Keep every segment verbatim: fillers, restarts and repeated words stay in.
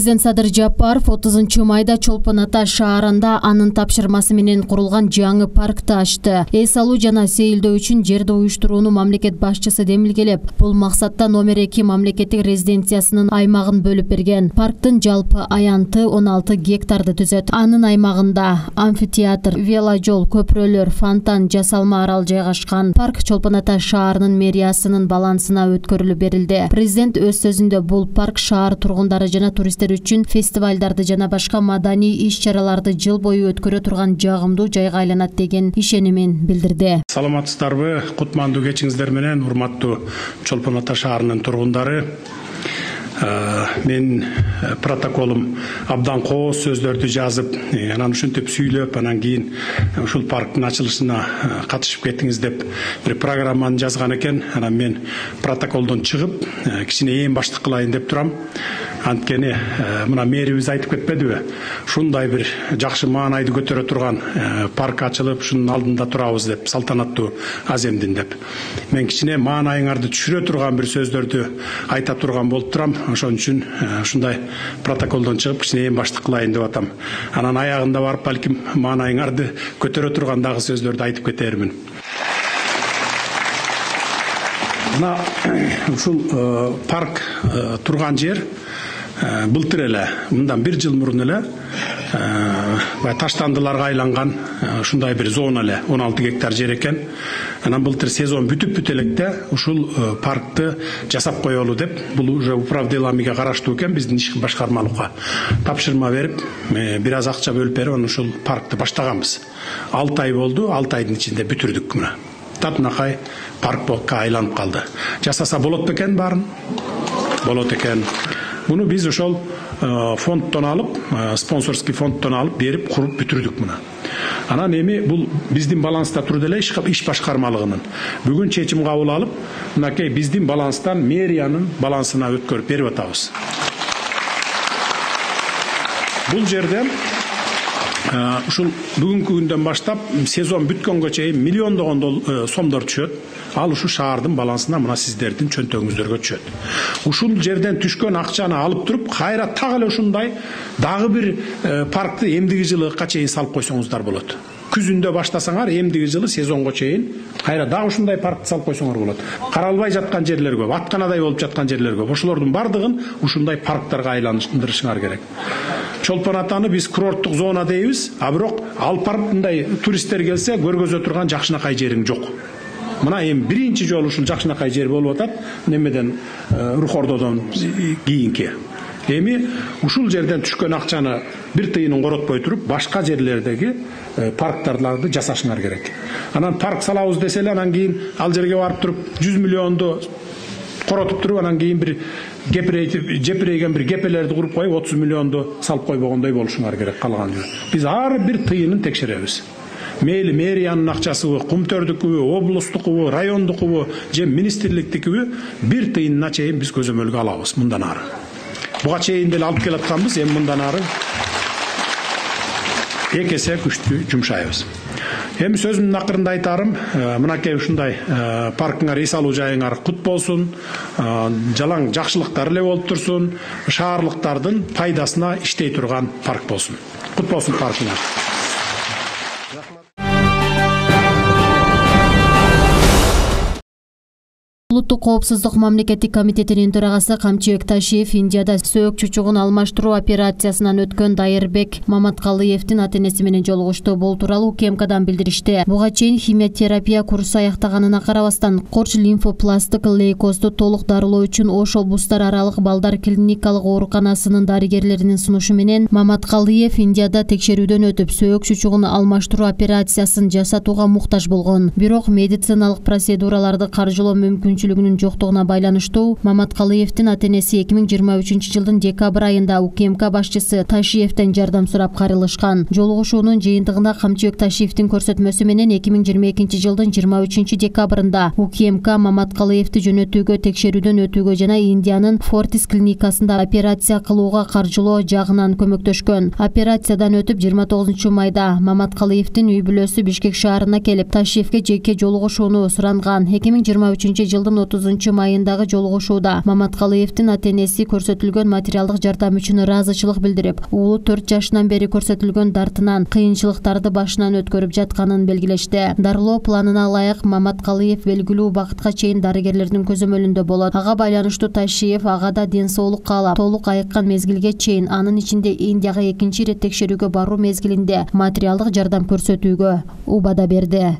Президент Садыр Жапаров отузунчу майда Чолпон Ата шаарында анын тапшырмасы менен курулган жаңы паркты ачты. Эс алуу жана сейилдөө үчүн жерди уюштурууну мамлекет башчысы демилгелеп, бул максатта номер эки мамлекеттик резиденциясынын аймагын бөлүп берген. Парктын жалпы аянты он алты гектарды түзөт. Анын аймагында амфитеатр, веложол, көпүрөлөр, фонтан, жасалма арал жайгашкан. Парк Чолпон Ата шаарынын мэриясынын балансына өткөрүлүп берилди. Президент өз сөзүндө бул парк шаар тургундары жана туристтер үчүн фестивалдарды жана башка маданий иш-чараларды жыл бою өткөрө турган жагымдуу жайга айланат деген ишенимин билдирди. Саламатсыздарбы, кутмандуу кечиңиздер менен, урматтуу Чолпон Ата шаарынын тургундары. Мен протоколум абдан кооз сөздөрдү жазып, анан ушинтип сүйлөп, анан кийин ушул парктын ачылышына катышып кеттиңиз деп бир программаны жазган экен. Анан мен протоколдон чыгып, кичине эң баштык кылайын деп турам. Анткени мына мэрибиз айтып кетпедиби? Ушундай бир жакшы маанайды көтөрө турган парк ачылып, ушунун алдында турабыз деп, салтанаттуу аземдин деп. Мен кичине маанайыңарды түшүрө турган бир сөздөрдү айта турган болуп турам. Ошон үчүн ушундай протоколдон чыгып, кичине эң баштык кылайын деп атам. Анан аягында барып, балким маанайыңарды көтөрө турган дагы сөздөрдү айтып кетермин. Мына ушул парк турган жер былтыр эле, мындан бир жыл мурун эле таштандыларга айланган ушундай бир зона эле, он алты гектар жер экен. Анан былтыр сезон бүтүп бүт электе ушул паркты жасап коелу деп, бул уже управделамиге караштуу экен, биздин ишки башкармалыкка тапшырма берип, бир аз акча бөлүп берип, анан ушул паркты баштаганбыз. алты ай болду, алты айдын ичинде бүтүрдүк мына. Татынакай паркка айланып калды. Жасаса болот бекен баарын? Болот экен. Буну биз ошол фондтон алып, спонсорский фондтон алып берип, куруп бүтүрдүк мына. Анан эми бул биздин баланста турду эле иш башкармалыгынын. Бүгүн чечим кабыл алып, мынакей биздин баланстан мэриянын балансына өткөрүп берип атабыз. Бул жерден ушул бүгүнкү күндөн баштап сезон бүткөнгө чейин миллиондогон сомдор түшөт. Ал ушу шаардын балансына мына сиздердин чөнтөгүңүздөргө түшөт. Ушул жерден түшкөн акчаны алып туруп, кайра так эле ушундай дагы бир паркты эмдиги жылга чейин салып койсоңуздар болот. Күзүндө баштасаңар, эмдиги жылы сезонго чейин кайра дагы ушундай паркты салып койсоңор болот. Каралбай жаткан жерлер көп, атканадай болуп жаткан жерлер көп. Ошолордун бардыгын ушундай парктарга айландырышыңар керек. Чолпон Атаны биз курорттук зона дейбиз, а бирок ал паркындай туристтер келсе, көргөзө турган жакшынакай жериң жок. Мына эми биринчи жолу ушул жакшынакай жер болуп атат, немеден Рухордодон кийинки. Эми ушул жерден түшкөн акчаны бир тыйынын коротпой туруп, башка жерлердеги парктарды жасашыңар керек. Анан парк салабыз деселе, анан кийин ал жерге барып туруп жүз миллионду коротуп туруп, анан кийин бир жепирейген бир гепелерди куруп коюп, отуз миллионду салып койбогондой болушуңар керек калган жер. Биз ар бир тыйынын текшеребиз. Мейли мэриянын акчасыбы, Кумтөрдүкүбү, облустукубу, райондукубу, же министрликтикиби бир тыйынына чейин биз көзөмөлгө алабыз мындан ары. Буга чейин деле алып келатканбыз, эми мындан ары эки эсе күчтүү жумшайбыз. Эми сөзүмдүн акырында айтарым, мынакей ушундай паркыңар, эс алуу жайыңар кут болсун, жалаң жакшылыктар эле болуп турсун, шаарлыктардын пайдасына иштей турган парк болсун. Кут болсун паркыңар. Улуттук коопсуздук мамлекеттик комитетинин төрагасы Камчыбек Ташиев Индияда сөөк чучугун алмаштыруу операциясынан өткөн Дайырбек Маматкалыевдин ата-энеси менен жолугушту. Бул тууралуу УКМКдан билдиришти. Буга чейин химиотерапия курсу аяктаганына карабастан, корж лимфопластик лейкозду толук дарылоо үчүн Ош облустар аралык балдар клиникалык ооруканасынын дарыгерлеринин сунушу менен Маматкалыев Индияда текшерүүдөн өтүп, сөөк чучугун алмаштыруу операциясын жасатууга муктаж болгон. Бирок медициналык процедураларды каржылоо мүмкүнчүлүгүнүн жоктугуна байланыштуу Маматкалыевдин ата-энеси эки миң жыйырма үчүнчү жылдын декабрь айында УКМК башчысы Ташиевден жардам сурап кайрылышкан. Жолугушуунун жыйынтыгында Камчыбек Ташиевдин көрсөтмөсү менен эки миң жыйырма экинчи жылдын жыйырма үчүнчү декабрында УКМК Маматкалыевди жөнөтүүгө, текшерүүдөн өтүүгө жана Индиянын Фортис клиникасында операция кылууга каржылоо жагынан көмөктөшкөн. Операциядан өтүп жыйырма тогузунчу майда Маматкалыевдин үй бүлөсү Бишкек шаарына келип, Ташиевге жеке жолугушууну суранган. эки миң жыйырма үчүнчү жылдын жылдын отузунчу майындагы жолугушууда Маматкалыевдин ата-энеси көрсөтүлгөн материалдык жардам үчүн ыраазычылык билдирип, уулу төрт жашынан бери көрсөтүлгөн дартынан кыйынчылыктарды башынан өткөрүп жатканын белгилешти. Дарылоо планына ылайык Маматкалыев белгилүү убакытка чейин дарыгерлердин көзөмөлүндө болот. Ага байланыштуу Ташиев агада ден соолук каалап, толук айыккан мезгилге чейин, анын ичинде Индияга экинчи ирет текшерүүгө баруу мезгилинде материалдык жардам көрсөтүүгө убада берди.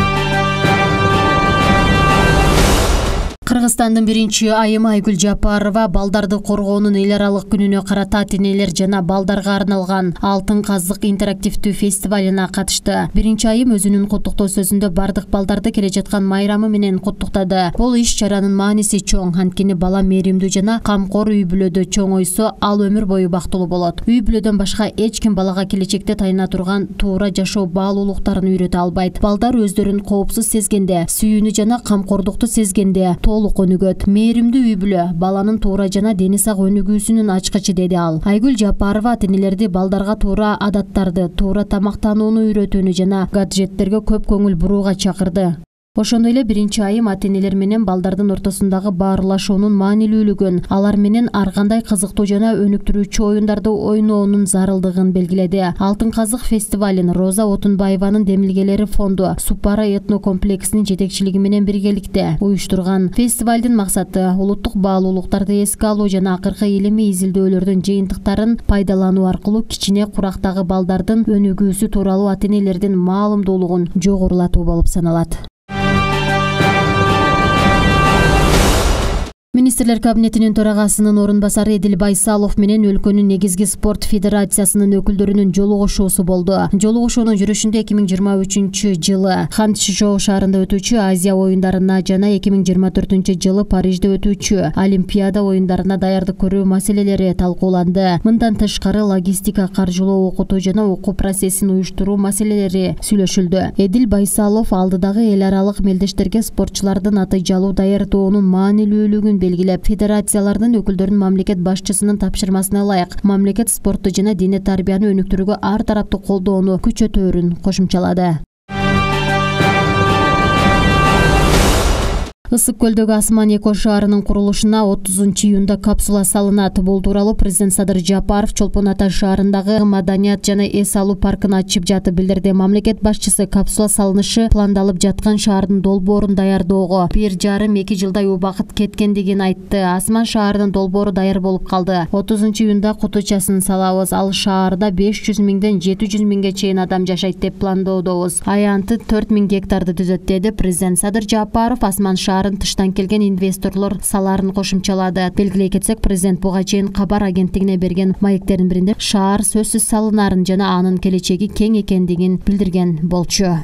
Кыргызстандын биринчи айымы Айгүл Жапарова балдарды коргоонун эл аралык күнүнө карата ата-энелер жана балдарга арналган Алтын казык интерактивдүү фестивалына катышты. Биринчи айым өзүнүн куттуктоо сөзүндө бардык балдарды келе жаткан майрамы менен куттуктады. Бул иш-чаранын мааниси чоң, анткени бала мээримдүү жана камкор үй бүлөдө чоңойсо, ал өмүр бою бактылуу болот. Үй бүлөдөн башка эч ким балага келечекте тайына турган туура жашоо баалуулуктарын үйрөтө албайт. Балдар өздөрүн коопсуз сезгенде, сүйүүнү жана камкордукту сезгенде толук өнүгөт. Мээримдүү үй бүлө баланын туура жана дени сак өнүгүүсүнүн ачкычы, деди ал. Айгүл Жапарова ата-энелерди балдарга туура адаттарды, туура тамактанууну үйрөтүүнү жана гаджеттерге көп көңүл бурууга чакырды. Ошондой эле биринчи айым ата-энелер менен балдардын ортосундагы баарлашуунун маанилүүлүгүн, алар менен ар кандай кызыктуу жана өнүктүрүүчү оюндарды ойноонун зарылдыгын белгиледи. Алтын казык фестивалин Роза Отунбаеванын демилгелери фонду Супара этно комплексинин жетекчилиги менен биргеликте уюштурган. Фестивалдын максаты улуттук баалуулуктарды эске алуу жана акыркы илимий изилдөөлөрдүн жыйынтыктарын пайдалануу аркылуу кичине курактагы балдардын өнүгүүсү тууралуу ата-энелердин маалымдуулугун жогорулатуу болуп саналат. Министрлер кабинетинин төрагасынын орун басары Эдил Байсалов менен өлкөнүн негизги спорт федерациясынын өкүлдөрүнүн жолугушуусу болду. Жолугушуунун жүрүшүндө эки миң жыйырма үчүнчү жылы Ханчжоу шаарында өтүүчү Азия оюндарына жана эки миң жыйырма төртүнчү жылы Парижде өтүүчү Олимпиада оюндарына даярдык көрүү маселелери талкууланды. Мындан тышкары логистика, каржылоо, окутуу жана окуу процессин уюштуруу маселелери сүйлөшүлдү. Эдил Байсалов алдыдагы эл аралык мелдештерге спортчулардын натыйжалуу даярдоонун маанилүүлүгүн белгилеп, федерациялардын өкүлдөрүн мамлекет башчысынын тапшырмасына ылайык мамлекет спортту жана дене тарбияны өнүктүрүүгө ар тараптуу колдоону күчөтөөрүн кошумчалады. Ысык көлдөгү Асман Эко шаарынын курулушуна отузунчу июнда капсула салынат. Бул тууралуу президент Садыр Жапаров Чолпон Ата шаарындагы Маданият жана эс алуу паркын ачып жатып билдирди. Мамлекет башчысы капсула салынышы пландалып жаткан шаардын долбоорун даярдоого бир жарым эки жылдай убакыт кеткендигин айтты. Асман шаарынын долбоору даяр болуп калды. отузунчу июнда кутучасын салабыз. Ал шаарда беш жүз миңден жети жүз миңге чейин адам жашайт деп пландоодобуз. Аянты төрт миң гектарды түзөт, деди президент Садыр Жапаров. Асман шаар тыштан келген инвесторлор саларын кошумчалады. Белгилей кетсек, президент буга чейин кабар агенттигине берген маектердин биринде шаар сөзсүз салынарын жана анын келечеги кең экендигин билдирген болчу.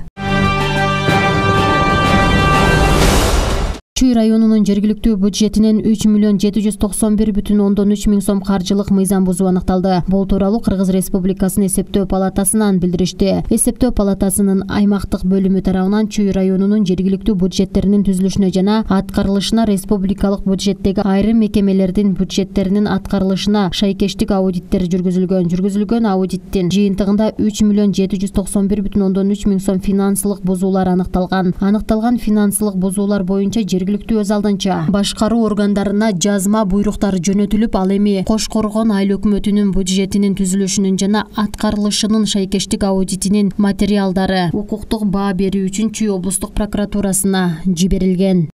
Чүй районунун жергиликтүү бюджетинен үч миллион жети жүз токсон бир бүтүн ондон үч миң сом каржылык мыйзам бузуу аныкталды. Бул тууралуу Кыргыз Республикасынын эсептөө палатасынан билдиришти. Эсептөө палатасынын аймактык бөлүмү тарабынан Чүй районунун жергиликтүү бюджеттеринин түзүлүшүнө жана аткарылышына, республикалык бюджеттеги айрым мекемелердин бюджеттеринин аткарылышына шайкештик аудиттер жүргүзүлгөн. Жүргүзүлгөн аудиттин жыйынтыгында үч миллион жети жүз токсон бир бүтүн ондон үч миң сом финансылык бузуулар аныкталган. Аныкталган финансылык бузуулар боюнча жергиликтүү өз алдынча башкаруу органдарына жазма буйруктар жөнөтүлүп, ал эми Кошкоргон айыл өкмөтүнүн бюджетинин түзүлүшүнүн жана аткарылышынын шайкештик аудитинин материалдары укуктук баа берүү үчүн Чүй облустук прокуратурасына жиберилген.